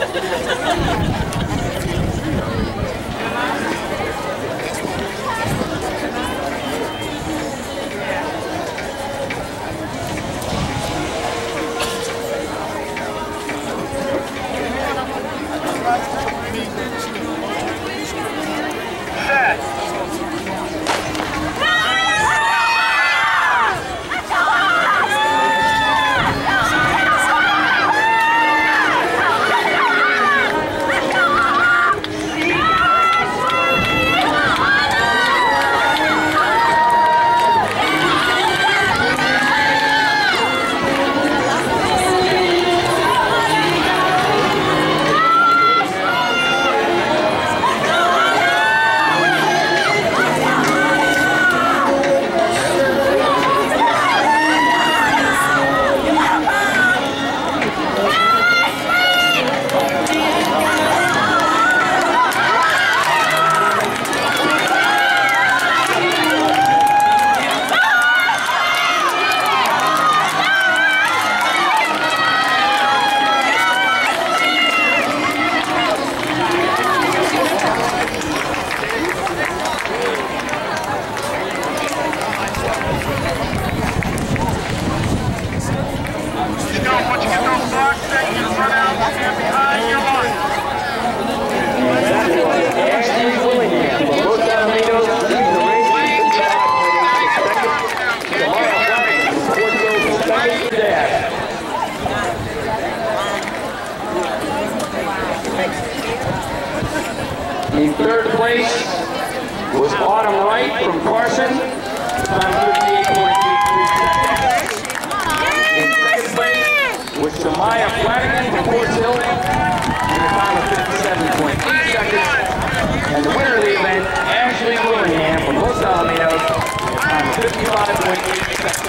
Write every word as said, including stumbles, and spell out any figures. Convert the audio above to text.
In third place was Autumn Wright from Carson, time fifty-eight point eight three seconds. In second place was Shamaya Flanagan from Fort Hill, in a time of fifty-seven point eight seconds. And the winner of the event, Ashley Willingham from Los Alamitos, time of fifty-five point eight seconds.